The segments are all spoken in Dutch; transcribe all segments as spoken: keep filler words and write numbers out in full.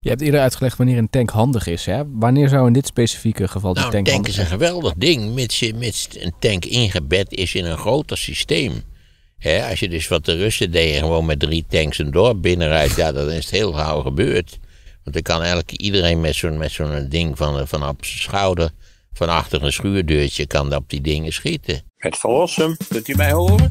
Je hebt eerder uitgelegd wanneer een tank handig is. Hè? Wanneer zou in dit specifieke geval die nou, tank een tank handig is een zijn? geweldig ding, mits, je- mits een tank ingebed is in een groter systeem. Hè, als je dus wat de Russen deden, gewoon met drie tanks een dorp binnenrijdt, ja, dan is het heel gauw gebeurd. Want dan kan eigenlijk iedereen met zo'n met zo'n ding van, van op zijn schouder, van achter een schuurdeurtje, kan op die dingen schieten. Het verlossen, kunt u mij horen?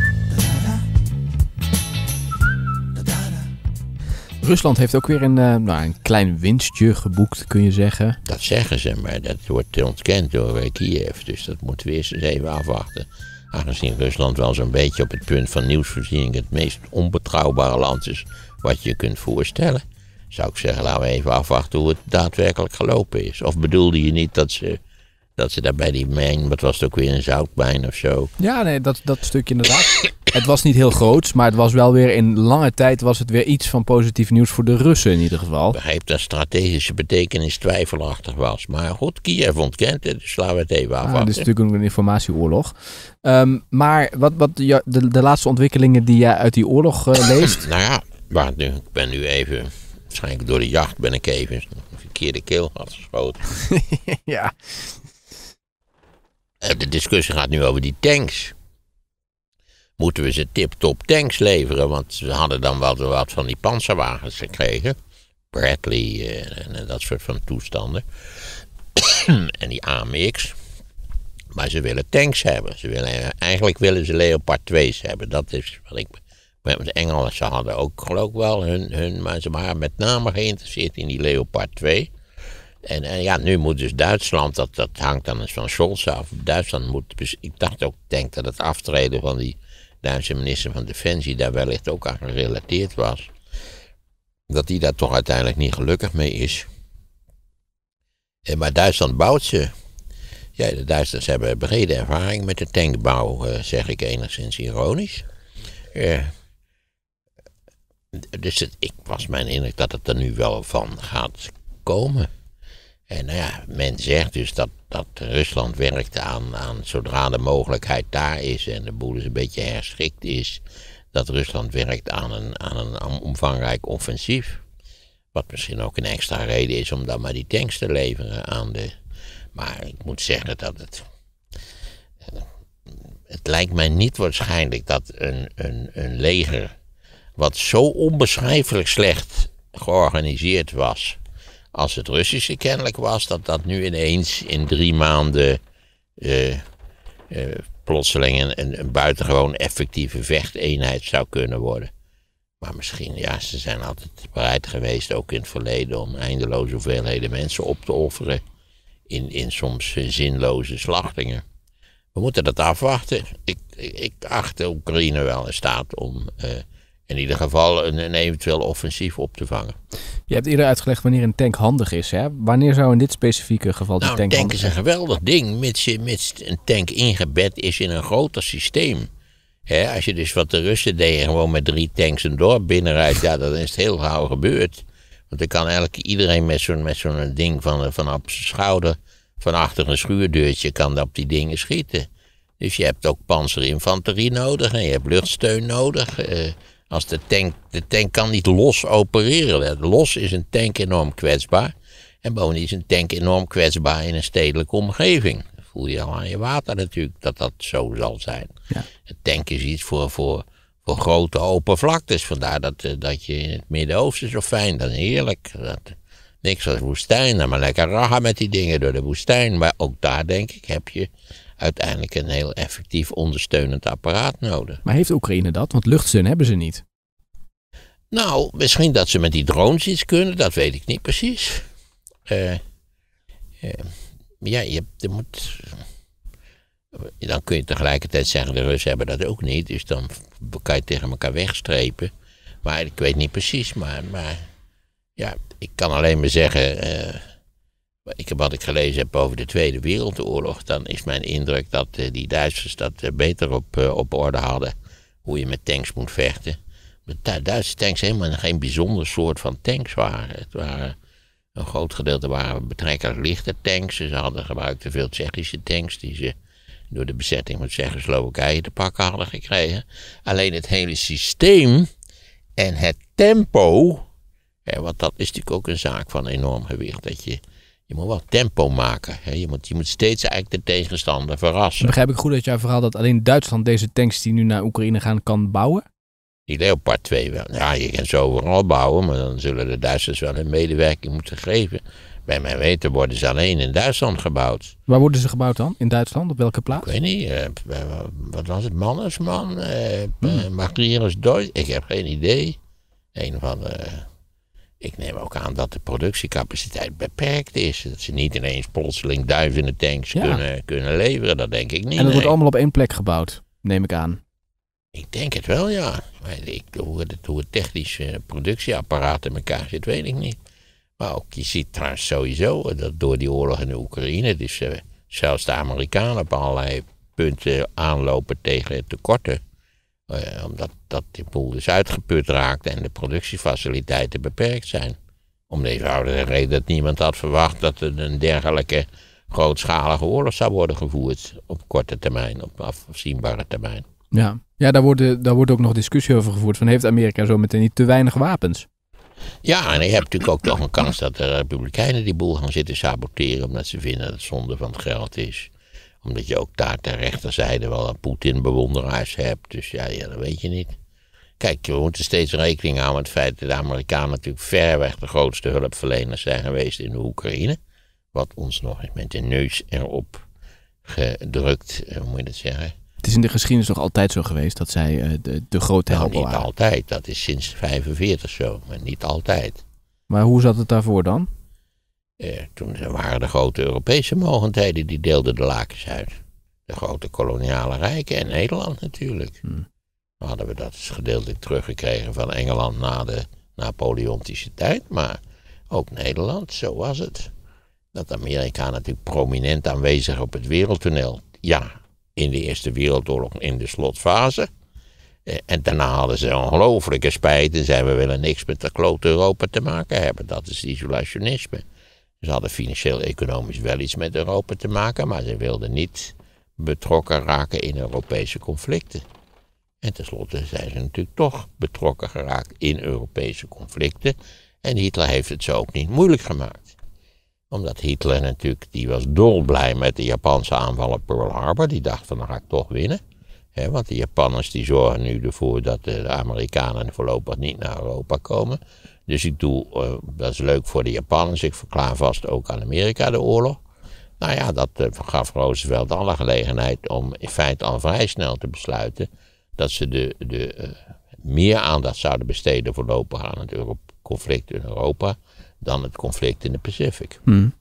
Rusland heeft ook weer een, uh, nou, een klein winstje geboekt, kun je zeggen. Dat zeggen ze, maar dat wordt ontkend door Kiev. Dus dat moeten we eerst eens even afwachten. Aangezien Rusland wel zo'n beetje op het punt van nieuwsvoorziening het meest onbetrouwbare land is wat je kunt voorstellen, zou ik zeggen, laten we even afwachten hoe het daadwerkelijk gelopen is. Of bedoelde je niet dat ze, dat ze daar bij die mijn, wat was het ook weer, een zoutmijn of zo? Ja, nee, dat, dat stukje inderdaad. Het was niet heel groots, maar het was wel weer in lange tijd was het weer iets van positief nieuws voor de Russen in ieder geval. Ik begreep dat strategische betekenis twijfelachtig was. Maar goed, Kiev ontkent het, dus laten we het even afwachten. Ah, dit is natuurlijk ook een informatieoorlog. Um, maar wat, wat ja, de, de laatste ontwikkelingen die jij uit die oorlog uh, leest? Nou ja, wacht nu, ik ben nu even, waarschijnlijk door de jacht ben ik even een verkeerde keel gehad geschoten. Ja. De discussie gaat nu over die tanks. Moeten we ze tip-top tanks leveren? Want ze hadden dan wel wat van die panzerwagens gekregen. Bradley uh, en dat soort van toestanden. En die A M X. Maar ze willen tanks hebben. Ze willen, eigenlijk willen ze Leopard twee's hebben. Dat is wat ik... De Engelsen hadden ook geloof ik wel hun, hun... Maar ze waren met name geïnteresseerd in die Leopard twee. En, en ja, nu moet dus Duitsland... Dat, dat hangt dan eens van Scholz af. Duitsland moet... Dus ik dacht ook, denk dat het aftreden van die Duitse minister van Defensie daar wellicht ook aan gerelateerd was. Dat die daar toch uiteindelijk niet gelukkig mee is. En, maar Duitsland bouwt ze. Ja, de Duitsers hebben brede ervaring met de tankbouw, uh, zeg ik enigszins ironisch. Uh, dus het, ik was mijn indruk dat het er nu wel van gaat komen. En nou ja, men zegt dus dat, dat Rusland werkt aan, aan, zodra de mogelijkheid daar is en de boel eens een beetje herschikt is, dat Rusland werkt aan een, aan een omvangrijk offensief. Wat misschien ook een extra reden is om dan maar die tanks te leveren aan de... Maar ik moet zeggen dat het... Het lijkt mij niet waarschijnlijk dat een, een, een leger wat zo onbeschrijfelijk slecht georganiseerd was als het Russische kennelijk was, dat dat nu ineens in drie maanden uh, uh, plotseling een, een buitengewoon effectieve vechteenheid zou kunnen worden. Maar misschien, ja, ze zijn altijd bereid geweest, ook in het verleden, om eindeloze hoeveelheden mensen op te offeren in, in soms zinloze slachtingen. We moeten dat afwachten. Ik, ik, ik acht de Oekraïne wel in staat om uh, in ieder geval een, een eventueel offensief op te vangen. Je hebt eerder uitgelegd wanneer een tank handig is. Hè? Wanneer zou in dit specifieke geval die nou, tank een tank handig is zijn? een geweldig ding, mits, je, mits een tank ingebed is in een groter systeem. He, als je dus wat de Russen deden, gewoon met drie tanks een dorp binnenrijdt, ja, dan is het heel gauw gebeurd. Want dan kan eigenlijk iedereen met zo'n met zo'n ding van, van op zijn schouder, van achter een schuurdeurtje, kan op die dingen schieten. Dus je hebt ook panzerinfanterie nodig en je hebt luchtsteun nodig. Uh, als de tank, de tank kan niet los opereren. Los is een tank enorm kwetsbaar. En bovendien is een tank enorm kwetsbaar in een stedelijke omgeving. Dat voel je al aan je water natuurlijk, dat dat zo zal zijn. Ja. Een tank is iets voor, voor, voor grote open vlaktes. Vandaar dat, uh, dat je in het Midden-Oosten zo fijn, dat is heerlijk. Dat, niks als woestijn, dan maar lekker ragen met die dingen door de woestijn. Maar ook daar, denk ik, heb je uiteindelijk een heel effectief ondersteunend apparaat nodig. Maar heeft Oekraïne dat? Want luchtsteun hebben ze niet. Nou, misschien dat ze met die drones iets kunnen, dat weet ik niet precies. Uh, uh, ja, je, je moet... Dan kun je tegelijkertijd zeggen, de Russen hebben dat ook niet, dus dan kan je tegen elkaar wegstrepen. Maar ik weet niet precies, maar, maar ja, ik kan alleen maar zeggen, uh, ik heb wat ik gelezen heb over de Tweede Wereldoorlog, dan is mijn indruk dat uh, die Duitsers dat uh, beter op, uh, op orde hadden, hoe je met tanks moet vechten. De Duitse tanks helemaal geen bijzonder soort van tanks waren. Het waren een groot gedeelte waren betrekkelijk lichte tanks. Ze hadden gebruikte veel Tsjechische tanks die ze door de bezetting van Tsjechoslowakije te pakken hadden gekregen. Alleen het hele systeem en het tempo, Hè, want dat is natuurlijk ook een zaak van enorm gewicht. Dat je, je moet wel tempo maken. Hè. Je, moet, je moet steeds eigenlijk de tegenstander verrassen. Begrijp ik goed uit jouw verhaal dat alleen Duitsland deze tanks die nu naar Oekraïne gaan kan bouwen? Die Leopard twee wel. Ja, je kan ze overal bouwen, maar dan zullen de Duitsers wel een medewerking moeten geven. Bij mijn weten worden ze alleen in Duitsland gebouwd. Waar worden ze gebouwd dan? In Duitsland? Op welke plaats? Ik weet niet. Uh, wat was het? Mannesman? Uh, Hmm. uh, Magirus Deutsch? Ik heb geen idee. Een van de... Ik neem ook aan dat de productiecapaciteit beperkt is. Dat ze niet ineens plotseling duizenden tanks Ja. kunnen, kunnen leveren. Dat denk ik niet. En dat nee. wordt allemaal op één plek gebouwd, neem ik aan. Ik denk het wel, ja. Maar ik, hoe, het, hoe het technische productieapparaat in elkaar zit, weet ik niet. Maar ook, je ziet trouwens sowieso dat door die oorlog in de Oekraïne, dus uh, zelfs de Amerikanen op allerlei punten aanlopen tegen tekorten. Uh, omdat dat die boel dus uitgeput raakt en de productiefaciliteiten beperkt zijn. Om de eenvoudige reden dat niemand had verwacht dat er een dergelijke grootschalige oorlog zou worden gevoerd op korte termijn, op afzienbare termijn. Ja, ja daar, wordt, daar wordt ook nog discussie over gevoerd. Van heeft Amerika zo meteen niet te weinig wapens? Ja, en je hebt natuurlijk ook toch een kans dat de Republikeinen die boel gaan zitten saboteren, omdat ze vinden dat het zonde van het geld is. Omdat je ook daar ter rechterzijde wel een Poetin-bewonderaars hebt. Dus ja, ja, dat weet je niet. Kijk, we moeten steeds rekening houden met het feit dat de Amerikanen natuurlijk verreweg de grootste hulpverleners zijn geweest in de Oekraïne. Wat ons nog eens met de neus erop gedrukt, hoe moet je dat zeggen? Het is in de geschiedenis toch altijd zo geweest dat zij uh, de, de grote Nou, helper niet waren? altijd. Dat is sinds vijfenveertig zo, maar niet altijd. Maar hoe zat het daarvoor dan? Eh, toen waren de grote Europese mogendheden, die deelden de lakens uit. De grote koloniale rijken en Nederland natuurlijk. Hmm. Dan hadden we dat gedeeltelijk teruggekregen van Engeland na de Napoleontische tijd. Maar ook Nederland, zo was het. Dat Amerika natuurlijk prominent aanwezig op het wereldtoneel. Ja, in de Eerste Wereldoorlog in de slotfase. Eh, en daarna hadden ze ongelooflijke spijt en zeiden we willen niks met de klote Europa te maken hebben. Dat is isolationisme. Ze hadden financieel-economisch wel iets met Europa te maken, maar ze wilden niet betrokken raken in Europese conflicten. En tenslotte zijn ze natuurlijk toch betrokken geraakt in Europese conflicten. En Hitler heeft het zo ook niet moeilijk gemaakt. Omdat Hitler natuurlijk, die was dolblij met de Japanse aanval op Pearl Harbor. Die dacht van, dan ga ik toch winnen. He, want de Japanners die zorgen nu ervoor dat de Amerikanen voorlopig niet naar Europa komen. Dus ik doe, uh, dat is leuk voor de Japanners, ik verklaar vast ook aan Amerika de oorlog. Nou ja, dat uh, gaf Roosevelt alle gelegenheid om in feite al vrij snel te besluiten dat ze de, de, uh, meer aandacht zouden besteden voorlopig aan het Euro- conflict in Europa dan het conflict in de Pacific. Hmm.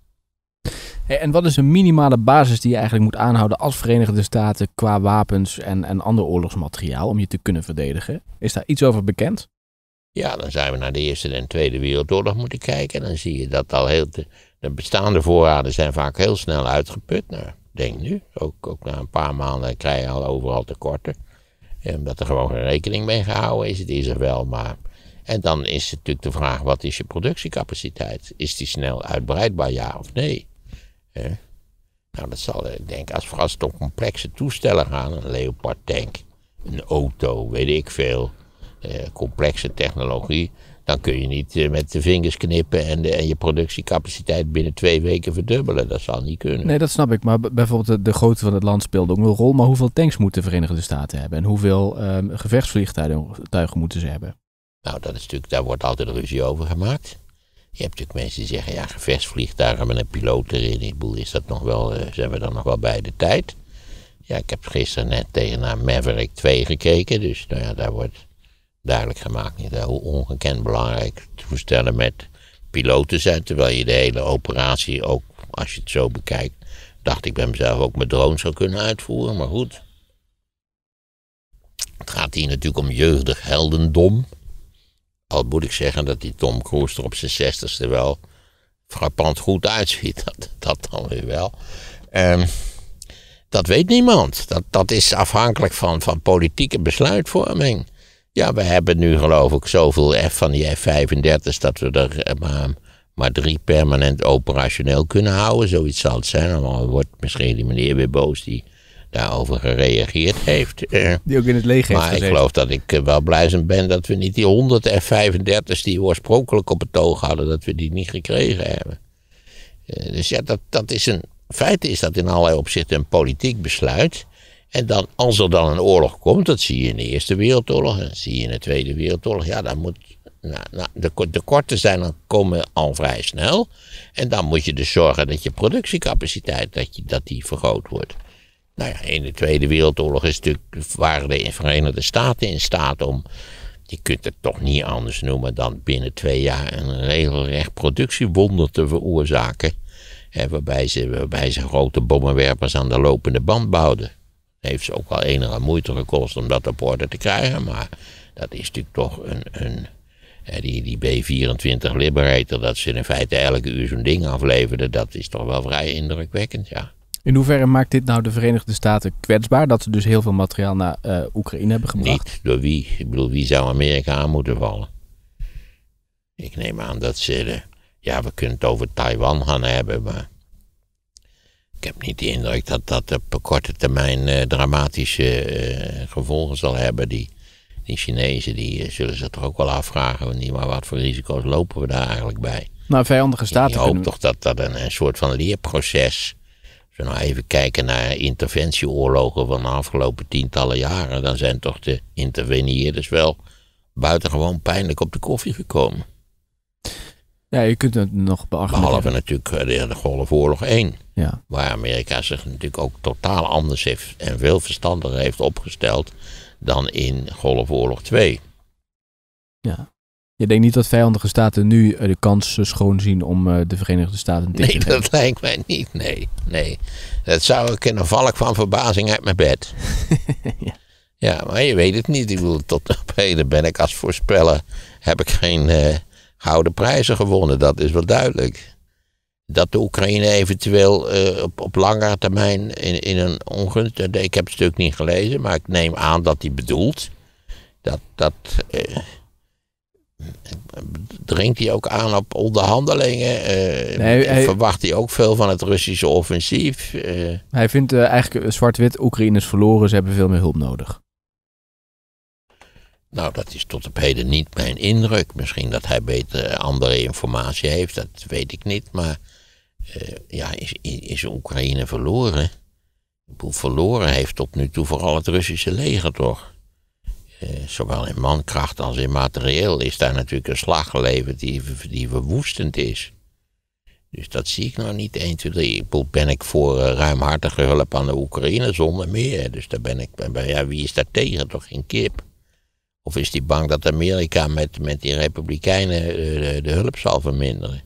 Hey, en wat is een minimale basis die je eigenlijk moet aanhouden als Verenigde Staten qua wapens en, en ander oorlogsmateriaal om je te kunnen verdedigen? Is daar iets over bekend? Ja, dan zijn we naar de Eerste en Tweede Wereldoorlog moeten kijken. En dan zie je dat al heel de, de bestaande voorraden zijn vaak heel snel uitgeput. Nou, denk nu, ook, ook na een paar maanden krijg je al overal tekorten. En omdat er gewoon geen rekening mee gehouden is. Het is er wel, maar... En dan is het natuurlijk de vraag, wat is je productiecapaciteit? Is die snel uitbreidbaar, ja of nee? He? Nou, dat zal, ik denk, als, als het om complexe toestellen gaan, een Leopard tank, een auto, weet ik veel... Uh, complexe technologie, dan kun je niet uh, met de vingers knippen en, de, en je productiecapaciteit binnen twee weken verdubbelen. Dat zal niet kunnen. Nee, dat snap ik. Maar b- bijvoorbeeld de, de grootte van het land speelt ook een rol. Maar hoeveel tanks moeten de Verenigde Staten hebben? En hoeveel um, gevechtsvliegtuigen moeten ze hebben? Nou, dat is natuurlijk, daar wordt altijd ruzie over gemaakt. Je hebt natuurlijk mensen die zeggen, ja, gevechtsvliegtuigen met een piloot erin. Ik bedoel, is dat nog wel, uh, zijn we dan nog wel bij de tijd? Ja, ik heb gisteren net tegen naar Maverick twee gekeken. Dus nou ja, daar wordt duidelijk gemaakt niet hoe ongekend belangrijk toestellen met piloten zijn. Terwijl je de hele operatie ook, als je het zo bekijkt, dacht ik bij mezelf ook met drones zou kunnen uitvoeren. Maar goed. Het gaat hier natuurlijk om jeugdig heldendom. Al moet ik zeggen dat die Tom Cruise er op zijn zestigste wel frappant goed uitziet. Dat, dat dan weer wel. Um, dat weet niemand. Dat, dat is afhankelijk van, van politieke besluitvorming. Ja, we hebben nu geloof ik zoveel F van die F vijfendertig dat we er maar, maar drie permanent operationeel kunnen houden. Zoiets zal het zijn. Dan wordt misschien die meneer weer boos die daarover gereageerd heeft. Uh, Die ook in het leger heeft maar gezeten. ik geloof dat ik uh, wel blij ben dat we niet die honderd F vijfendertig's die we oorspronkelijk op het oog hadden, dat we die niet gekregen hebben. Uh, dus ja, dat, dat is een, in feite is dat in allerlei opzichten een politiek besluit. En dan, als er dan een oorlog komt, dat zie je in de Eerste Wereldoorlog, en dat zie je in de Tweede Wereldoorlog, ja, dan moet, nou, nou, de tekorten zijn dan komen al vrij snel. En dan moet je dus zorgen dat je productiecapaciteit, dat, je, dat die vergroot wordt. Nou ja, in de Tweede Wereldoorlog is natuurlijk, waren de Verenigde Staten in staat om, je kunt het toch niet anders noemen dan binnen twee jaar een regelrecht productiewonder te veroorzaken. Hè, waarbij, ze, waarbij ze grote bommenwerpers aan de lopende band bouwden. Heeft ze ook wel enige moeite gekost om dat op orde te krijgen, maar dat is natuurlijk toch een, een die, die B vierentwintig Liberator, dat ze in feite elke uur zo'n ding afleverden, dat is toch wel vrij indrukwekkend, ja. In hoeverre maakt dit nou de Verenigde Staten kwetsbaar, dat ze dus heel veel materiaal naar uh, Oekraïne hebben gebracht? Niet door wie? Ik bedoel, wie zou Amerika aan moeten vallen? Ik neem aan dat ze, de, ja, we kunnen het over Taiwan gaan hebben, maar ik heb niet de indruk dat dat op korte termijn uh, dramatische uh, gevolgen zal hebben. Die, die Chinezen die uh, zullen zich toch ook wel afvragen, niet maar wat voor risico's lopen we daar eigenlijk bij? Nou, vijandige staten. Je hoopt toch dat dat een, een soort van leerproces. Als we nou even kijken naar interventieoorlogen van de afgelopen tientallen jaren, dan zijn toch de interveneerders wel buitengewoon pijnlijk op de koffie gekomen. Ja, je kunt het nog beargumenteren. Behalve natuurlijk de, de Golfoorlog één. Ja. Waar Amerika zich natuurlijk ook totaal anders heeft en veel verstandiger heeft opgesteld dan in Golfoorlog twee. Ja. Je denkt niet dat vijandige staten nu de kans schoon zien om de Verenigde Staten te Nee, dat lijkt mij niet. Nee, nee. Dat zou ik, en dan val ik van verbazing uit mijn bed. ja. Ja, maar je weet het niet. Ik bedoel, tot op heden ben ik als voorspeller, heb ik geen uh, gouden prijzen gewonnen. Dat is wel duidelijk. Dat de Oekraïne eventueel uh, op, op langere termijn in, in een ongunst, ik heb het stuk niet gelezen, maar ik neem aan dat hij bedoelt dat, dat uh, dringt hij ook aan op onderhandelingen? Uh, nee, hij, verwacht hij ook veel van het Russische offensief? Uh, hij vindt uh, eigenlijk zwart-wit, Oekraïne is verloren, ze hebben veel meer hulp nodig. Nou, dat is tot op heden niet mijn indruk. Misschien dat hij beter andere informatie heeft, dat weet ik niet. Maar uh, ja, is, is Oekraïne verloren? Ik bedoel, verloren heeft tot nu toe vooral het Russische leger, toch? Uh, zowel in mankracht als in materieel is daar natuurlijk een slag geleverd die, die verwoestend is. Dus dat zie ik nou niet één, twee, drie. Ik bedoel, ben ik voor uh, ruimhartige hulp aan de Oekraïne zonder meer. Dus daar ben ik, ben, ja, wie is daar tegen? Toch geen kip? Of is die bang dat Amerika met, met die Republikeinen uh, de, de hulp zal verminderen?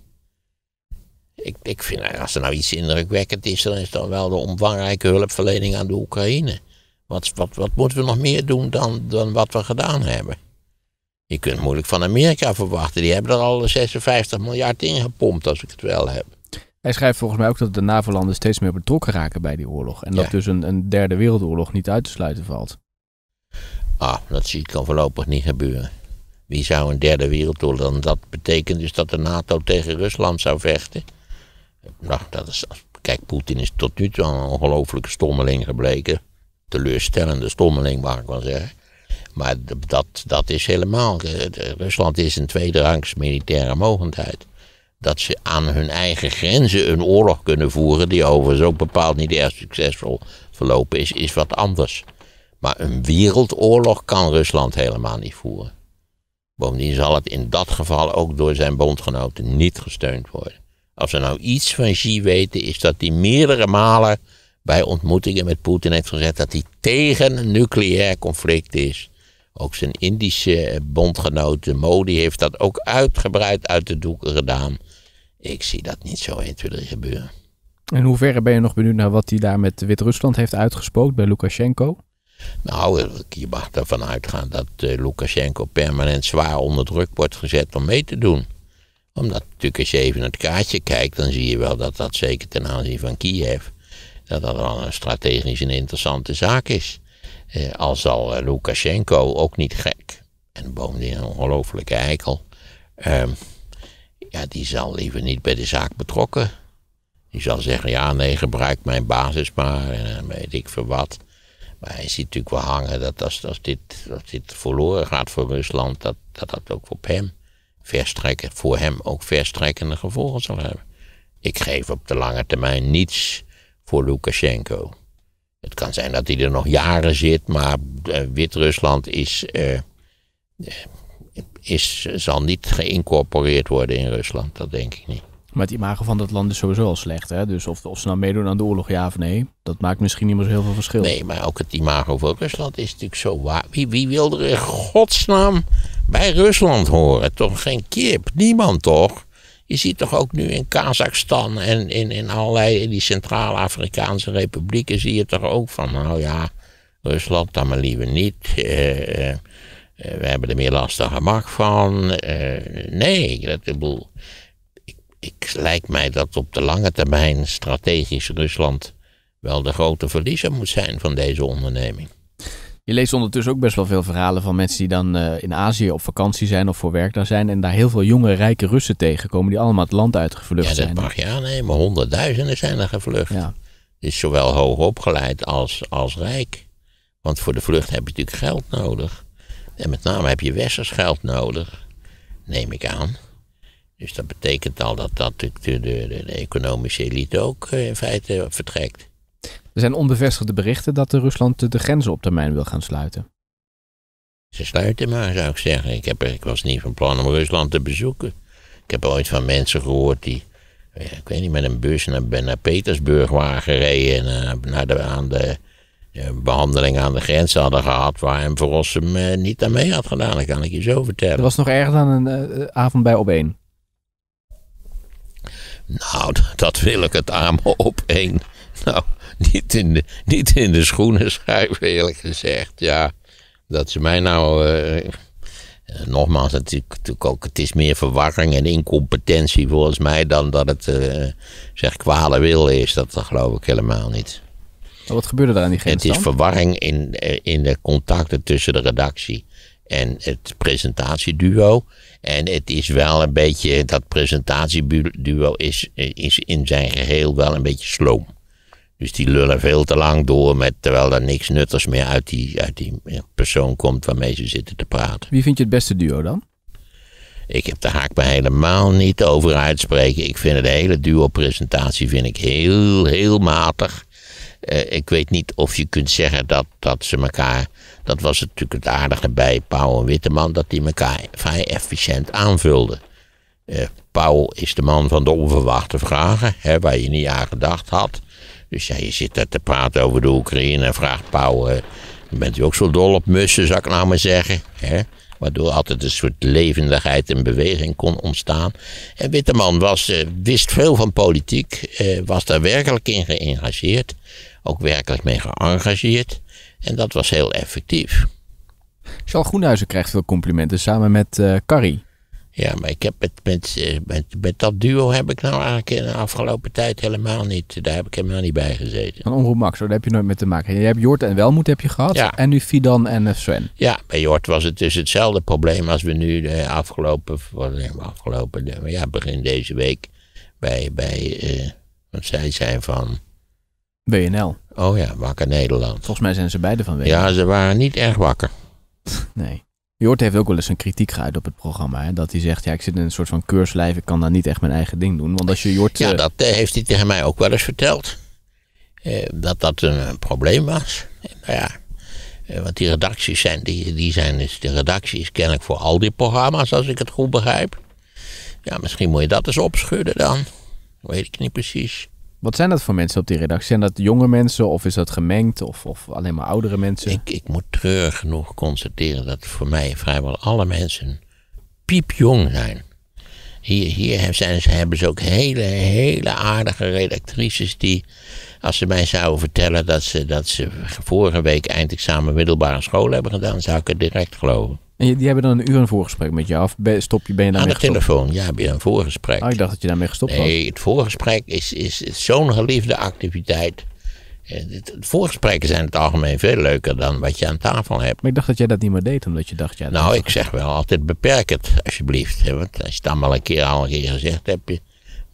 Ik, ik vind, als er nou iets indrukwekkend is, dan is dat wel de omvangrijke hulpverlening aan de Oekraïne. Wat, wat, wat moeten we nog meer doen dan, dan wat we gedaan hebben? Je kunt moeilijk van Amerika verwachten. Die hebben er al zesenvijftig miljard in gepompt, als ik het wel heb. Hij schrijft volgens mij ook dat de NAVO-landen steeds meer betrokken raken bij die oorlog. En dat ja. dus een, een derde wereldoorlog niet uit te sluiten valt. Ah, dat zie ik dan voorlopig niet gebeuren. Wie zou een derde wereldoorlog dan? Dat betekent dus dat de NATO tegen Rusland zou vechten. Nou, dat is, kijk, Poetin is tot nu toe een ongelooflijke stommeling gebleken. Teleurstellende stommeling, mag ik wel zeggen. Maar dat, dat is helemaal... Rusland is een tweederangs militaire mogendheid. Dat ze aan hun eigen grenzen een oorlog kunnen voeren, die overigens ook bepaald niet erg succesvol verlopen is, is wat anders. Maar een wereldoorlog kan Rusland helemaal niet voeren. Bovendien zal het in dat geval ook door zijn bondgenoten niet gesteund worden. Als we nou iets van Xi weten, is dat hij meerdere malen bij ontmoetingen met Poetin heeft gezegd dat hij tegen een nucleair conflict is. Ook zijn Indische bondgenoot Modi heeft dat ook uitgebreid uit de doeken gedaan. Ik zie dat niet zo één, twee, drie gebeuren. In hoeverre ben je nog benieuwd naar wat hij daar met Wit-Rusland heeft uitgespookt bij Lukasjenko? Nou, je mag ervan uitgaan dat uh, Lukasjenko permanent zwaar onder druk wordt gezet om mee te doen. Omdat natuurlijk als je even naar het kaartje kijkt, dan zie je wel dat dat zeker ten aanzien van Kiev, dat dat wel een strategisch een interessante zaak is. Uh, al zal uh, Lukasjenko ook niet gek, en bovendien een ongelofelijke eikel, uh, ja, die zal liever niet bij de zaak betrokken Die zal zeggen, ja nee, gebruik mijn basis maar en weet ik veel wat. Maar hij ziet natuurlijk wel hangen dat als, als, dit, als dit verloren gaat voor Rusland, dat dat, dat ook op hem verstrekken, voor hem ook verstrekkende gevolgen zal hebben. Ik geef op de lange termijn niets voor Lukasjenko. Het kan zijn dat hij er nog jaren zit, maar uh, Wit-Rusland is, uh, is, zal niet geïncorporeerd worden in Rusland, dat denk ik niet. Maar het imago van dat land is sowieso al slecht, hè? Dus of, of ze nou meedoen aan de oorlog, ja of nee, dat maakt misschien niet meer zo heel veel verschil. Nee, maar ook het imago van Rusland is natuurlijk zo waar. Wie, wie wil er in godsnaam bij Rusland horen? Toch geen kip? Niemand toch? Je ziet toch ook nu in Kazachstan en in, in allerlei in die Centraal-Afrikaanse republieken zie je toch ook van, nou ja, Rusland dan maar liever niet. Uh, uh, we hebben er meer last dan gemak van. Uh, nee, dat ik bedoel, ik, ik lijkt mij dat op de lange termijn strategisch Rusland wel de grote verliezer moet zijn van deze onderneming. Je leest ondertussen ook best wel veel verhalen van mensen die dan uh, in Azië op vakantie zijn of voor werk daar zijn en daar heel veel jonge, rijke Russen tegenkomen die allemaal het land uitgevlucht zijn. Ja, dat mag je aannemen. Honderdduizenden zijn er gevlucht. Ja. Het is zowel hoog opgeleid als, als rijk. Want voor de vlucht heb je natuurlijk geld nodig. En met name heb je westers geld nodig, neem ik aan. Dus dat betekent al dat, dat de, de, de, de economische elite ook uh, in feite vertrekt. Er zijn onbevestigde berichten dat de Rusland de grenzen op termijn wil gaan sluiten. Ze sluiten maar, zou ik zeggen. Ik, heb, ik was niet van plan om Rusland te bezoeken. Ik heb ooit van mensen gehoord die, ja, ik weet niet, met een bus naar, naar Petersburg waren gereden. En uh, naar de, aan de uh, behandeling aan de grens hadden gehad. Waar hem voor ons hem uh, niet aan mee had gedaan. Dat kan ik je zo vertellen. Er was nog erger dan een uh, avond bij Op één. Nou, dat wil ik het aan op één. Nou, niet in de, niet in de schoenen schuiven, eerlijk gezegd. Ja, dat ze mij nou... Uh, uh, nogmaals, het, natuurlijk ook, het is meer verwarring en incompetentie volgens mij dan dat het, uh, zeg, kwade wil is. Dat, dat geloof ik helemaal niet. Maar wat gebeurde er aan die grens Het is dan? verwarring in, in de contacten tussen de redactie en het presentatieduo. En het is wel een beetje, dat presentatieduo is, is in zijn geheel wel een beetje sloom. Dus die lullen veel te lang door, met, terwijl er niks nuttigs meer uit die, uit die persoon komt waarmee ze zitten te praten. Wie vind je het beste duo dan? Ik heb de haak me helemaal niet over uitspreken. Ik vind de hele duo-presentatie vind ik heel, heel matig. Uh, ik weet niet of je kunt zeggen dat, dat ze elkaar... Dat was natuurlijk het aardige bij Pauw en Witteman, dat die elkaar vrij efficiënt aanvulden. Uh, Pauw is de man van de onverwachte vragen, hè, waar je niet aan gedacht had. Dus ja, je zit daar te praten over de Oekraïne en vraagt Pauw... Uh, bent u ook zo dol op mussen, zou ik nou maar zeggen. Hè? Waardoor altijd een soort levendigheid en beweging kon ontstaan. En Witteman was, uh, wist veel van politiek, uh, was daar werkelijk in geëngageerd. Ook werkelijk mee geëngageerd. En dat was heel effectief. Charles Groenhuizen krijgt veel complimenten samen met uh, Carrie. Ja, maar ik heb met, met, met, met dat duo heb ik nou eigenlijk in de afgelopen tijd helemaal niet, daar heb ik helemaal niet bij gezeten. Van Omroep Max, daar heb je nooit mee te maken. Je hebt Jort en Welmoed heb je gehad. Ja. En nu Fidan en Sven. Ja, bij Jort was het dus hetzelfde probleem als we nu de afgelopen, afgelopen de, ja, begin deze week bij, bij uh, wat zij zijn van... W N L. Oh ja, Wakker Nederland. Volgens mij zijn ze beide van W N L. Ja, ze waren niet erg wakker. Nee. Jort heeft ook wel eens een kritiek geuit op het programma. Hè? Dat hij zegt, ja, ik zit in een soort van keurslijf. Ik kan daar niet echt mijn eigen ding doen. Want als je Jort... Ja, uh... dat uh, heeft hij tegen mij ook wel eens verteld. Uh, dat dat een, een probleem was. Nou ja, uh, want die redacties zijn, die, die zijn dus, de redactie is kennelijk voor al die programma's, als ik het goed begrijp. Ja, misschien moet je dat eens opschudden dan. Weet ik niet precies. Wat zijn dat voor mensen op die redactie? Zijn dat jonge mensen of is dat gemengd of, of alleen maar oudere mensen? Ik, ik moet treurig genoeg constateren dat voor mij vrijwel alle mensen piepjong zijn. Hier, hier zijn ze, hebben ze ook hele, hele aardige redactrices die, als ze mij zouden vertellen dat ze, dat ze vorige week eindexamen middelbare school hebben gedaan, zou ik het direct geloven. En die hebben dan een uur een voorgesprek met jou? Of ben, stop je, ben je daarmee Aan de gestopt? telefoon, ja, heb je een voorgesprek. Oh, ik dacht dat je daarmee gestopt was. Nee, het voorgesprek is, is, is zo'n geliefde activiteit. Het voorgesprekken zijn in het algemeen veel leuker dan wat je aan tafel hebt. Maar ik dacht dat jij dat niet meer deed, omdat je dacht... ja. Nou, ik zeg wel altijd beperk het, alsjeblieft. Want als je het allemaal een keer al een keer gezegd hebt,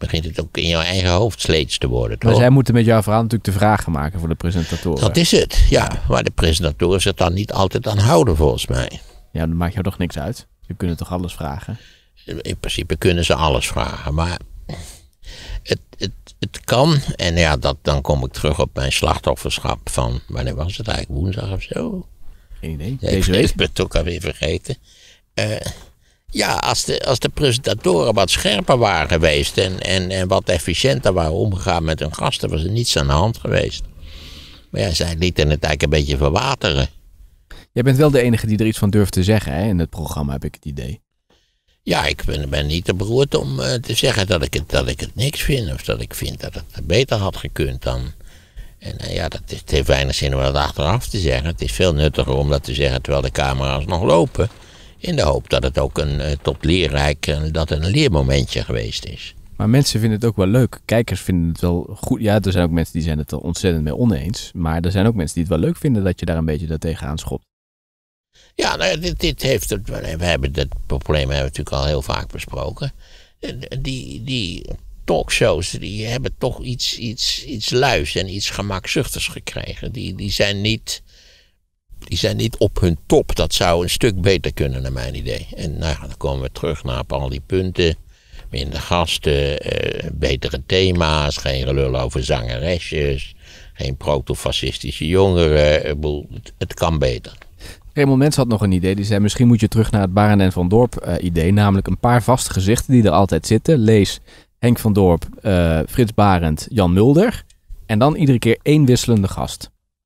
begint het ook in jouw eigen hoofd sleets te worden, toch? Maar zij moeten met jouw verhaal natuurlijk de vragen maken voor de presentatoren. Dat is het, ja. Maar de presentatoren zich dan niet altijd aan houden, volgens mij. Ja, dan maakt jou toch niks uit? Ze kunnen toch alles vragen? In principe kunnen ze alles vragen, maar het, het, het kan. En ja, dat, dan kom ik terug op mijn slachtofferschap van, wanneer was het eigenlijk, woensdag of zo? Geen idee. Ja, Deze ik week? ben het ook alweer vergeten. Uh, ja, als de, als de presentatoren wat scherper waren geweest en, en, en wat efficiënter waren omgegaan met hun gasten, was er niets aan de hand geweest. Maar ja, zij lieten het eigenlijk een beetje verwateren. Jij bent wel de enige die er iets van durft te zeggen, hè? In het programma heb ik het idee. Ja, ik ben, ben niet te beroerd om uh, te zeggen dat ik, het, dat ik het niks vind. Of dat ik vind dat het beter had gekund dan. En uh, ja, dat is, het heeft weinig zin om dat achteraf te zeggen. Het is veel nuttiger om dat te zeggen terwijl de camera's nog lopen. In de hoop dat het ook een uh, tot leerrijk, uh, dat het een leermomentje geweest is. Maar mensen vinden het ook wel leuk. Kijkers vinden het wel goed. Ja, er zijn ook mensen die zijn het er ontzettend mee oneens. Maar er zijn ook mensen die het wel leuk vinden dat je daar een beetje daartegen aanschopt. Ja, nou, dit, dit heeft het, we hebben dat probleem hebben we natuurlijk al heel vaak besproken. Die, die talkshows die hebben toch iets, iets, iets luis en iets gemakzuchtigs gekregen. Die, die, zijn niet, die zijn niet op hun top. Dat zou een stuk beter kunnen naar mijn idee. En nou, dan komen we terug naar al die punten. Minder gasten, uh, betere thema's, geen gelul over zangeresjes, geen protofascistische jongeren. Het, het kan beter. Raymond Mens had nog een idee. Die zei, misschien moet je terug naar het Barend en Van Dorp uh, idee. Namelijk een paar vaste gezichten die er altijd zitten. Lees Henk van Dorp, uh, Frits Barend, Jan Mulder. En dan iedere keer één wisselende gast.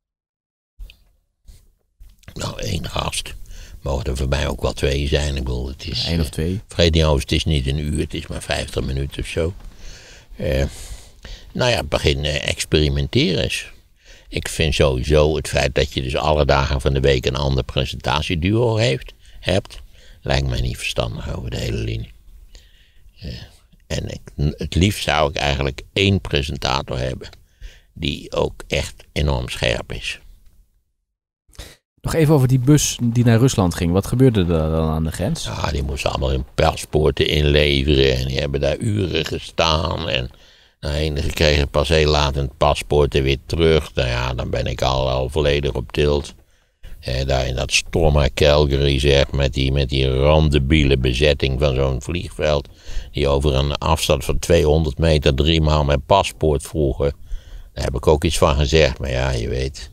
Nou, één gast. Mogen er voor mij ook wel twee zijn. Ik bedoel, het is... Eén of twee. Vredeoos, het is niet een uur, het is maar vijftig minuten of zo. Uh, nou ja, begin uh, experimenteren eens. Ik vind sowieso het feit dat je dus alle dagen van de week een ander presentatieduo heeft, hebt, lijkt mij niet verstandig over de hele linie. Uh, en ik, het liefst zou ik eigenlijk één presentator hebben die ook echt enorm scherp is. Nog even over die bus die naar Rusland ging. Wat gebeurde er dan aan de grens? Ja, die moesten allemaal hun paspoorten inleveren en die hebben daar uren gestaan en... Nou, ze kregen pas heel laat een paspoort er weer terug. Nou ja, dan ben ik al, al volledig op tilt. Eh, daar in dat stomme Calgary, zeg, met die, met die randebiele bezetting van zo'n vliegveld. Die over een afstand van tweehonderd meter driemaal mijn paspoort vroegen. Daar heb ik ook iets van gezegd. Maar ja, je weet.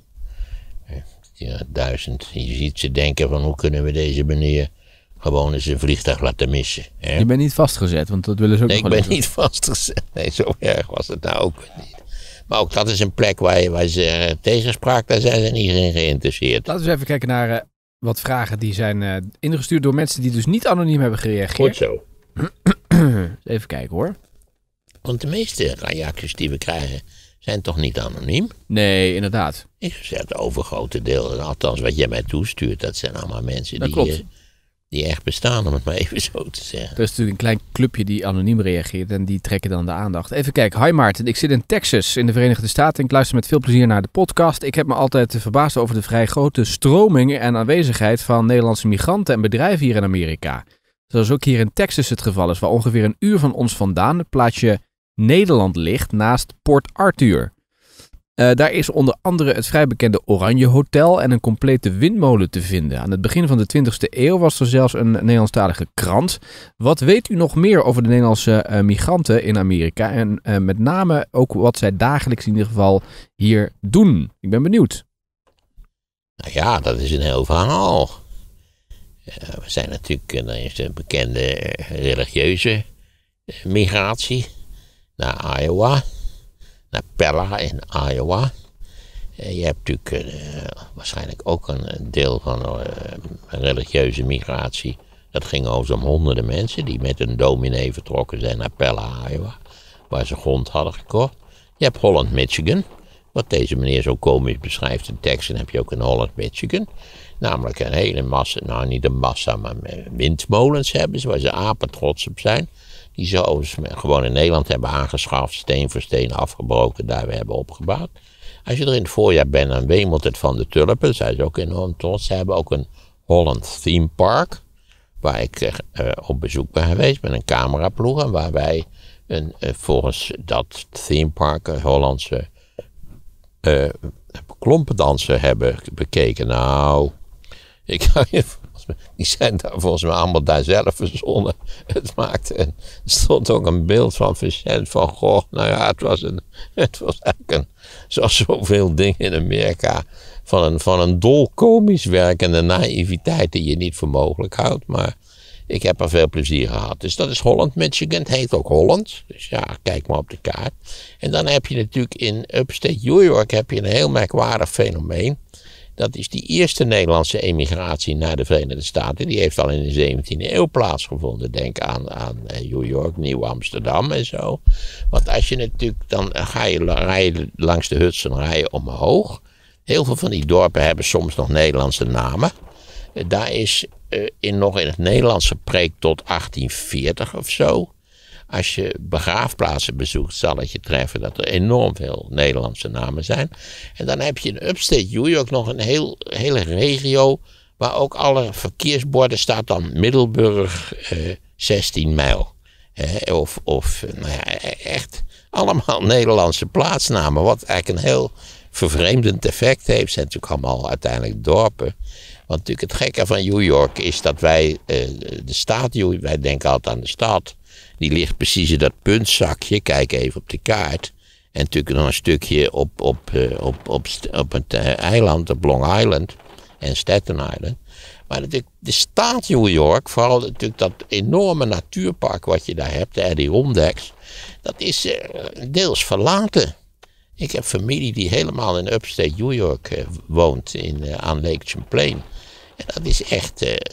Eh, duizend. Je ziet ze denken van hoe kunnen we deze meneer... gewoon eens een vliegtuig laten missen. Hè? Je bent niet vastgezet, want dat willen ze ook nee, nog ik wel ben niet vastgezet. Nee, zo erg was het nou ook niet. Maar ook dat is een plek waar, je, waar ze uh, tegenspraak, daar zijn ze niet in geïnteresseerd. Laten we eens even kijken naar uh, wat vragen die zijn uh, ingestuurd door mensen die dus niet anoniem hebben gereageerd. Goed zo. Even kijken hoor. Want de meeste reacties die we krijgen zijn toch niet anoniem? Nee, inderdaad. Ik zeg het overgrote deel, althans wat jij mij toestuurt, dat zijn allemaal mensen dat die... klopt. Uh, die echt bestaan, om het maar even zo te zeggen. Er is natuurlijk een klein clubje die anoniem reageert en die trekken dan de aandacht. Even kijken. Hi Maarten, ik zit in Texas in de Verenigde Staten en ik luister met veel plezier naar de podcast. Ik heb me altijd verbaasd over de vrij grote stroming en aanwezigheid van Nederlandse migranten en bedrijven hier in Amerika. Zoals ook hier in Texas het geval is, waar ongeveer een uur van ons vandaan het plaatsje Nederland ligt naast Port Arthur. Uh, daar is onder andere het vrij bekende Oranje Hotel en een complete windmolen te vinden. Aan het begin van de twintigste eeuw was er zelfs een Nederlandstalige krant. Wat weet u nog meer over de Nederlandse uh, migranten in Amerika? En uh, met name ook wat zij dagelijks in ieder geval hier doen. Ik ben benieuwd. Nou ja, dat is een heel verhaal. Uh, we zijn natuurlijk, uh, dan is de bekende uh, religieuze uh, migratie naar Iowa. Naar Pella in Iowa. Uh, je hebt natuurlijk uh, waarschijnlijk ook een, een deel van uh, religieuze migratie. Dat ging over om honderden mensen die met een dominee vertrokken zijn naar Pella, Iowa. Waar ze grond hadden gekocht. Je hebt Holland, Michigan. Wat deze meneer zo komisch beschrijft in tekst. Dan heb je ook in Holland, Michigan. Namelijk een hele massa, nou niet een massa, maar windmolens hebben ze. Waar ze apen trots op zijn. Die ze gewoon in Nederland hebben aangeschaft, steen voor steen afgebroken, daar we hebben opgebouwd. Als je er in het voorjaar bent, dan wemelt het van de tulpen. Zij is ook enorm trots. Ze hebben ook een Holland Theme Park, waar ik uh, op bezoek ben geweest met een cameraploeg. En waar wij En uh, volgens dat themepark, uh, Hollandse uh, klompendansen hebben bekeken. Nou, ik kan je... Die zijn daar volgens mij allemaal daar zelf verzonnen. Het maakte en er stond ook een beeld van Vincent van Gogh. Nou ja, het was, een, het was eigenlijk een, zoals zoveel dingen in Amerika, van een, van een dol komisch werkende naïviteit die je niet voor mogelijk houdt. Maar ik heb er veel plezier gehad. Dus dat is Holland, Michigan. Het heet ook Holland. Dus ja, kijk maar op de kaart. En dan heb je natuurlijk in upstate New York heb je een heel merkwaardig fenomeen. Dat is die eerste Nederlandse emigratie naar de Verenigde Staten. Die heeft al in de zeventiende eeuw plaatsgevonden. Denk aan, aan New York, Nieuw Amsterdam en zo. Want als je natuurlijk, dan ga je rijden langs de Hudson rijden omhoog. Heel veel van die dorpen hebben soms nog Nederlandse namen. Daar is uh, in, nog in het Nederlands gepreekt tot achttien veertig of zo. Als je begraafplaatsen bezoekt, zal het je treffen dat er enorm veel Nederlandse namen zijn. En dan heb je in upstate New York nog een heel, hele regio waar ook alle verkeersborden staat dan Middelburg uh, zestien mijl. Uh, of of nou ja, echt allemaal Nederlandse plaatsnamen. Wat eigenlijk een heel vervreemdend effect heeft. Het zijn natuurlijk allemaal uiteindelijk dorpen. Want natuurlijk het gekke van New York is dat wij uh, de staat, wij denken altijd aan de stad. Die ligt precies in dat puntzakje. Kijk even op de kaart. En natuurlijk nog een stukje op, op, op, op, op het eiland, op Long Island en Staten Island. Maar natuurlijk de staat New York, vooral natuurlijk dat enorme natuurpark wat je daar hebt, de Adirondacks, dat is uh, deels verlaten. Ik heb familie die helemaal in upstate New York uh, woont, in, uh, aan Lake Champlain. En dat is echt... Uh,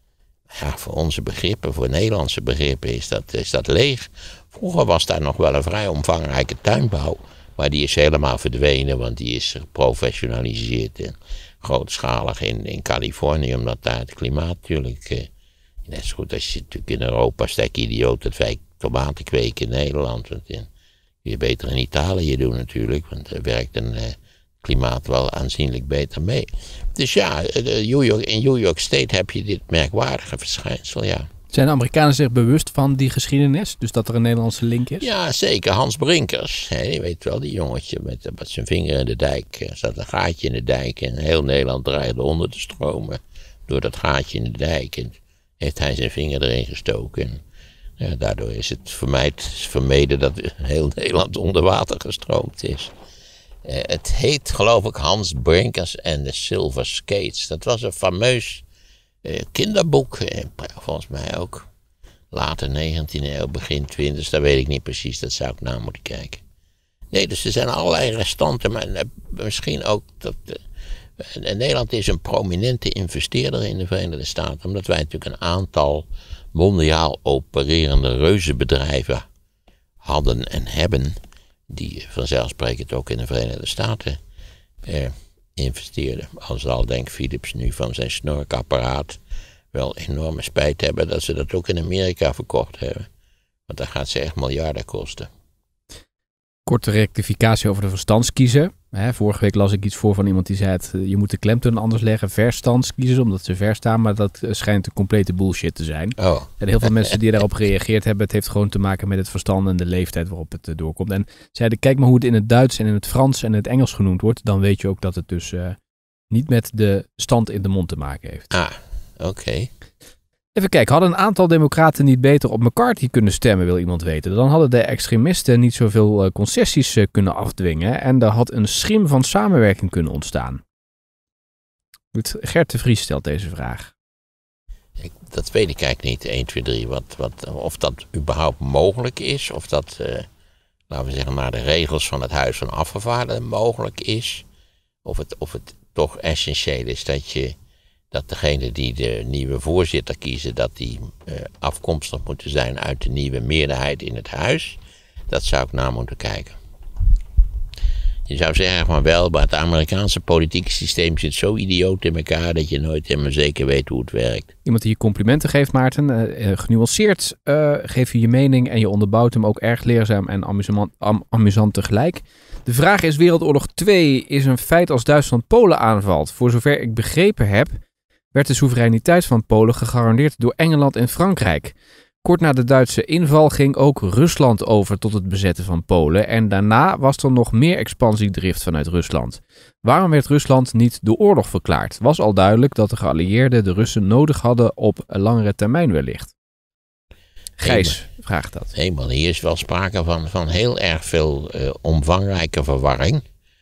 Ja, voor onze begrippen, voor Nederlandse begrippen is dat, is dat leeg. Vroeger was daar nog wel een vrij omvangrijke tuinbouw. Maar die is helemaal verdwenen, want die is geprofessionaliseerd en grootschalig in, in Californië. Omdat daar het klimaat natuurlijk... Eh, net zo goed als je natuurlijk in Europa stek idioot dat wij tomaten kweken in Nederland. Want in, je beter in Italië doen natuurlijk, want er werkt een... Eh, klimaat wel aanzienlijk beter mee. Dus ja, New York, in New York State heb je dit merkwaardige verschijnsel, ja. Zijn de Amerikanen zich bewust van die geschiedenis? Dus dat er een Nederlandse link is? Ja, zeker. Hans Brinkers. Hè, je weet wel, die jongetje met, met zijn vinger in de dijk. Er zat een gaatje in de dijk en heel Nederland draaide onder te stromen. Door dat gaatje in de dijk. En heeft hij zijn vinger erin gestoken. Ja, daardoor is het vermijd, vermeden dat heel Nederland onder water gestroomd is. Uh, het heet, geloof ik, Hans Brinkers en de Silver Skates. Dat was een fameus uh, kinderboek. Uh, volgens mij ook later negentiende eeuw, begin twintigste. Dat weet ik niet precies, dat zou ik na moeten kijken. Nee, dus er zijn allerlei restanten. Maar uh, misschien ook dat... Uh, Nederland is een prominente investeerder in de Verenigde Staten. Omdat wij natuurlijk een aantal mondiaal opererende reuzenbedrijven hadden en hebben... die vanzelfsprekend ook in de Verenigde Staten eh, investeerden. Al zal, denk Philips nu van zijn snorkapparaat wel enorme spijt hebben dat ze dat ook in Amerika verkocht hebben. Want dat gaat ze echt miljarden kosten. Korte rectificatie over de verstandskiezer. Hè, vorige week las ik iets voor van iemand die zei het, je moet de klemtoon anders leggen, verstandskiezer, omdat ze ver staan, maar dat schijnt een complete bullshit te zijn. Oh. En heel veel mensen die daarop gereageerd hebben, het heeft gewoon te maken met het verstand en de leeftijd waarop het uh, doorkomt. En zeiden, kijk maar hoe het in het Duits en in het Frans en in het Engels genoemd wordt, dan weet je ook dat het dus uh, niet met de stand in de mond te maken heeft. Ah, oké. Okay. Even kijken, hadden een aantal democraten niet beter op McCarthy kunnen stemmen, wil iemand weten. Dan hadden de extremisten niet zoveel uh, concessies uh, kunnen afdwingen en er had een schim van samenwerking kunnen ontstaan. Gert de Vries stelt deze vraag. Ik, dat weet ik eigenlijk niet, één, twee, drie, wat, wat, of dat überhaupt mogelijk is, of dat, uh, laten we zeggen, naar de regels van het Huis van Afgevaardigden mogelijk is, of het, of het toch essentieel is dat je... dat degene die de nieuwe voorzitter kiezen, dat die uh, afkomstig moeten zijn uit de nieuwe meerderheid in het huis. Dat zou ik na moeten kijken. Je zou zeggen, maar wel, maar het Amerikaanse politieke systeem zit zo idioot in elkaar dat je nooit helemaal zeker weet hoe het werkt. Iemand die je complimenten geeft, Maarten, uh, genuanceerd, uh, geef je je mening en je onderbouwt hem ook erg leerzaam en amusant, am, amusant tegelijk. De vraag is, Wereldoorlog twee is een feit als Duitsland Polen aanvalt. Voor zover ik begrepen heb, werd de soevereiniteit van Polen gegarandeerd door Engeland en Frankrijk. Kort na de Duitse inval ging ook Rusland over tot het bezetten van Polen en daarna was er nog meer expansiedrift vanuit Rusland. Waarom werd Rusland niet de oorlog verklaard? Was al duidelijk dat de geallieerden de Russen nodig hadden op een langere termijn wellicht. Gijs vraagt dat. Eenmaal, hier is wel sprake van, van heel erg veel uh, omvangrijke verwarring.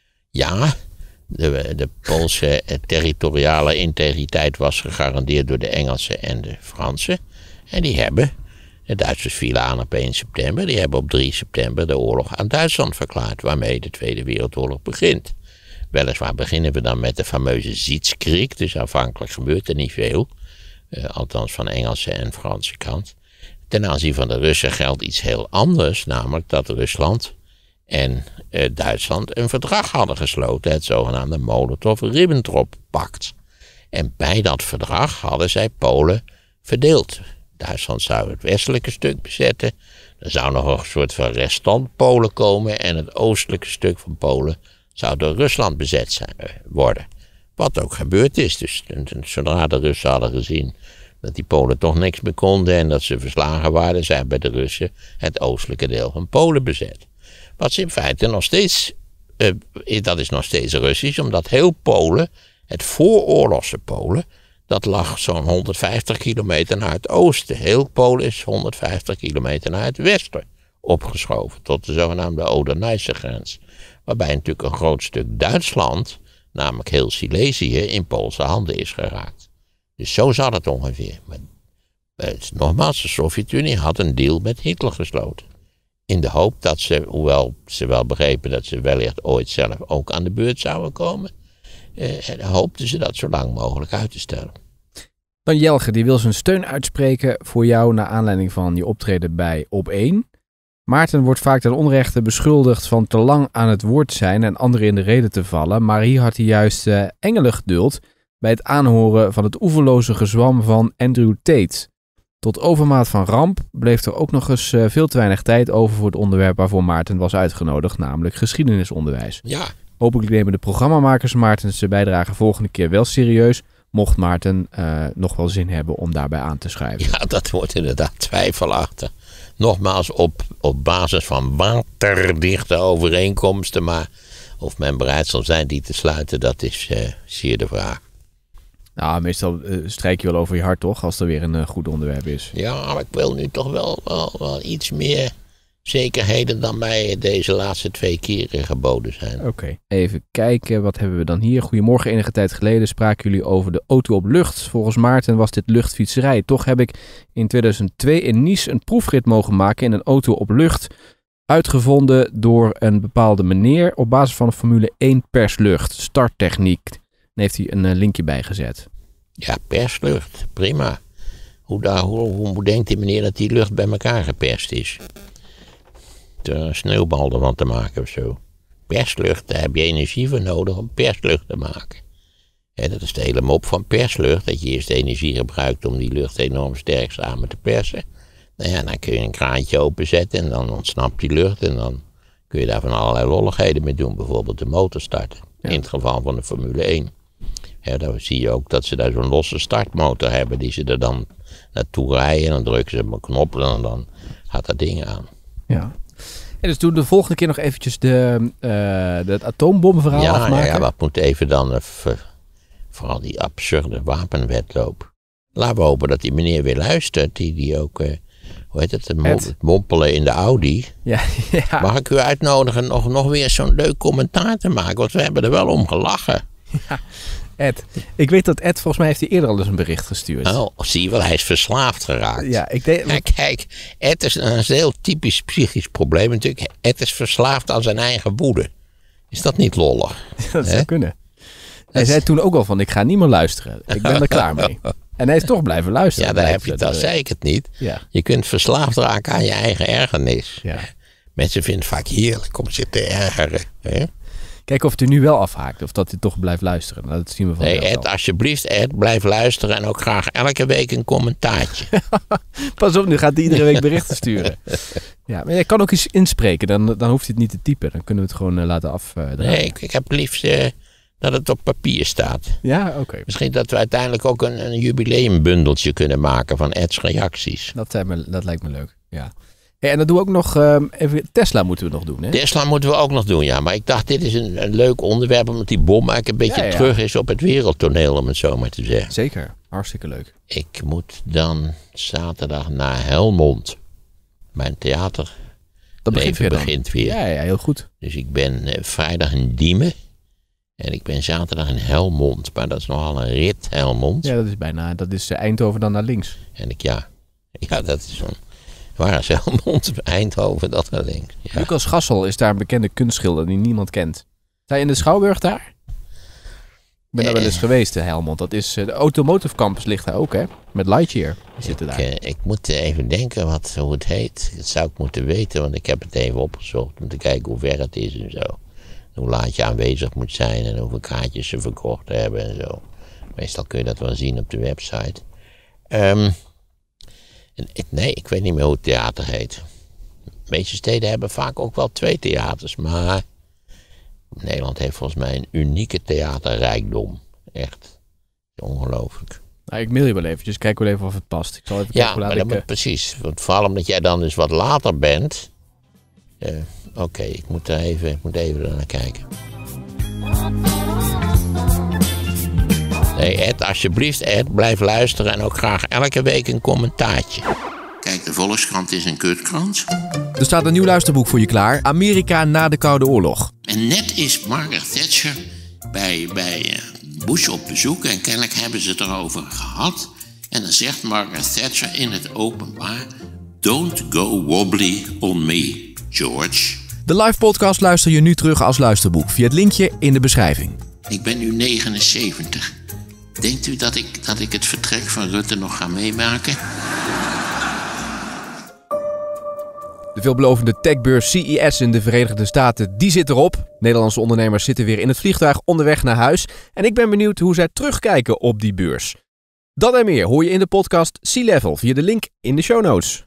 Ja, de, de Poolse territoriale integriteit was gegarandeerd door de Engelsen en de Fransen. En die hebben, de Duitsers vielen aan op één september, die hebben op drie september de oorlog aan Duitsland verklaard, waarmee de Tweede Wereldoorlog begint. Weliswaar beginnen we dan met de fameuze Sitzkrieg, dus aanvankelijk gebeurt er niet veel, uh, althans van de Engelse en Franse kant. Ten aanzien van de Russen geldt iets heel anders, namelijk dat Rusland en uh, Duitsland een verdrag hadden gesloten, het zogenaamde Molotov-Ribbentrop-pact. En bij dat verdrag hadden zij Polen verdeeld. Duitsland zou het westelijke stuk bezetten, er zou nog een soort van restant Polen komen en het oostelijke stuk van Polen zou door Rusland bezet zijn, uh, worden. Wat ook gebeurd is, dus zodra de Russen hadden gezien dat die Polen toch niks meer konden en dat ze verslagen waren, zijn bij de Russen het oostelijke deel van Polen bezet. Wat ze in feite nog steeds, uh, dat is nog steeds Russisch, omdat heel Polen, het vooroorlogse Polen, dat lag zo'n honderdvijftig kilometer naar het oosten. Heel Polen is honderdvijftig kilometer naar het westen opgeschoven, tot de zogenaamde Oder-Neisse grens. Waarbij natuurlijk een groot stuk Duitsland, namelijk heel Silesië, in Poolse handen is geraakt. Dus zo zat het ongeveer. Maar, het, nogmaals, de Sovjet-Unie had een deal met Hitler gesloten. In de hoop dat ze, hoewel ze wel begrepen dat ze wellicht ooit zelf ook aan de beurt zouden komen, eh, hoopten ze dat zo lang mogelijk uit te stellen. Dan Jelge, die wil zijn steun uitspreken voor jou naar aanleiding van je optreden bij Op één. Maarten wordt vaak ten onrechte beschuldigd van te lang aan het woord zijn en anderen in de reden te vallen, maar hier had hij juist uh, engelengeduld bij het aanhoren van het oeverloze gezwam van Andrew Tate. Tot overmaat van ramp bleef er ook nog eens uh, veel te weinig tijd over voor het onderwerp waarvoor Maarten was uitgenodigd, namelijk geschiedenisonderwijs. Ja. Hopelijk nemen de programmamakers Maarten's bijdrage volgende keer wel serieus, mocht Maarten uh, nog wel zin hebben om daarbij aan te schrijven. Ja, dat wordt inderdaad twijfelachtig. Nogmaals, op, op basis van waterdichte overeenkomsten, maar of men bereid zal zijn die te sluiten, dat is uh, zeer de vraag. Nou, meestal uh, strijk je wel over je hart, toch? Als er weer een uh, goed onderwerp is. Ja, maar ik wil nu toch wel, wel, wel iets meer zekerheden dan mij deze laatste twee keren geboden zijn. Oké, okay. Even kijken. Wat hebben we dan hier? Goedemorgen, enige tijd geleden spraken jullie over de auto op lucht. Volgens Maarten was dit luchtfietserij. Toch heb ik in tweeduizend twee in Nice een proefrit mogen maken in een auto op lucht. Uitgevonden door een bepaalde meneer op basis van de Formule één perslucht. Starttechniek. Daar heeft hij een linkje bij gezet. Ja, perslucht. Prima. Hoe, daar, hoe, hoe denkt die meneer dat die lucht bij elkaar geperst is? Er een sneeuwbal ervan te maken of zo. Perslucht, daar heb je energie voor nodig om perslucht te maken. En dat is de hele mop van perslucht. Dat je eerst energie gebruikt om die lucht enorm sterk samen te persen. Nou ja, dan kun je een kraantje openzetten en dan ontsnapt die lucht. En dan kun je daar van allerlei lolligheden mee doen. Bijvoorbeeld de motor starten. Ja. In het geval van de Formule één. Ja, dan zie je ook dat ze daar zo'n losse startmotor hebben. Die ze er dan naartoe rijden. En dan drukken ze op een knop en dan gaat dat ding aan. Ja. En dus doen we de volgende keer nog eventjes de, uh, de het atoombomverhaal ja, afmaken. Ja, ja, wat moet even dan, uh, vooral die absurde wapenwetloop. Laten we hopen dat die meneer weer luistert, die, die ook, uh, hoe heet het, het, mo- het mompelen in de Audi. Ja, ja. Mag ik u uitnodigen nog, nog weer zo'n leuk commentaar te maken, want we hebben er wel om gelachen. Ja. Ed. Ik weet dat Ed, volgens mij heeft hij eerder al eens een bericht gestuurd. Oh, zie je wel, hij is verslaafd geraakt. Ja, ik denk... Ja, kijk, Ed is een heel typisch psychisch probleem natuurlijk. Ed is verslaafd aan zijn eigen woede. Is dat niet lollig? Dat zou kunnen. Hij dat... zei toen ook al van, ik ga niet meer luisteren. Ik ben er klaar mee. En hij is toch blijven luisteren. Ja, daar heb je het, dan zei ik het niet. Ja. Je kunt verslaafd raken aan je eigen ergernis. Ja. Mensen vinden het vaak heerlijk om zich te ergeren. Hè? Kijk of het er nu wel afhaakt. Of dat hij toch blijft luisteren. Nou, dat zien we van nee, Ed, wel. Alsjeblieft, Ed, blijf luisteren. En ook graag elke week een commentaartje. Pas op, nu gaat hij iedere week berichten sturen. Ja, maar je kan ook eens inspreken. Dan, dan hoeft hij het niet te typen. Dan kunnen we het gewoon uh, laten af. Uh, nee, ik, ik heb liefst uh, dat het op papier staat. Ja, oké. Okay. Misschien dat we uiteindelijk ook een, een jubileumbundeltje kunnen maken van Ed's reacties. Dat, zijn me, dat lijkt me leuk, ja. Hey, en dan doen we ook nog, um, even Tesla moeten we nog doen, hè? Tesla moeten we ook nog doen, ja. Maar ik dacht, dit is een, een leuk onderwerp, omdat die bom eigenlijk een beetje ja, ja. terug is op het wereldtoneel, om het zo maar te zeggen. Zeker, hartstikke leuk. Ik moet dan zaterdag naar Helmond. Mijn theater. Dat begint weer, begint weer. Ja, ja, heel goed. Dus ik ben uh, vrijdag in Diemen. En ik ben zaterdag in Helmond. Maar dat is nogal een rit, Helmond. Ja, dat is bijna, dat is uh, Eindhoven dan naar links. En ik, ja, ja, dat is zo'n... Waar is Helmond, Eindhoven, dat naar links. Ja. Lucas Gassel is daar een bekende kunstschilder die niemand kent. Sta je in de Schouwburg daar? Ik ben daar wel eens geweest, de Helmond. Dat is, de Automotive Campus ligt daar ook, hè? Met Lightyear zitten daar. Ik, uh, ik moet even denken wat, hoe het heet. Dat zou ik moeten weten, want ik heb het even opgezocht om te kijken hoe ver het is en zo. Hoe laat je aanwezig moet zijn en hoeveel kaartjes ze verkocht hebben en zo. Meestal kun je dat wel zien op de website. Um, nee, ik weet niet meer hoe het theater heet. De meeste steden hebben vaak ook wel twee theaters, maar... Nederland heeft volgens mij een unieke theaterrijkdom. Echt. Ongelooflijk. Nou, ik mail je wel eventjes. Kijk wel even of het past. Ik zal even ja, kijken hoe laat maar dat ik... moet, precies. Want vooral omdat jij dan dus wat later bent. Uh, Oké, okay, ik moet er even, ik moet even naar kijken. Nee, Ed, alsjeblieft, Ed, blijf luisteren en ook graag elke week een commentaartje. Kijk, de Volkskrant is een kutkrant. Er staat een nieuw luisterboek voor je klaar. Amerika na de Koude Oorlog. En net is Margaret Thatcher bij, bij Bush op bezoek. En kennelijk hebben ze het erover gehad. En dan zegt Margaret Thatcher in het openbaar... Don't go wobbly on me, George. De live podcast luister je nu terug als luisterboek via het linkje in de beschrijving. Ik ben nu negenenzeventig. Denkt u dat ik, dat ik het vertrek van Rutte nog ga meemaken? De veelbelovende techbeurs C E S in de Verenigde Staten, die zit erop. Nederlandse ondernemers zitten weer in het vliegtuig onderweg naar huis. En ik ben benieuwd hoe zij terugkijken op die beurs. Dat en meer hoor je in de podcast C-Level via de link in de show notes.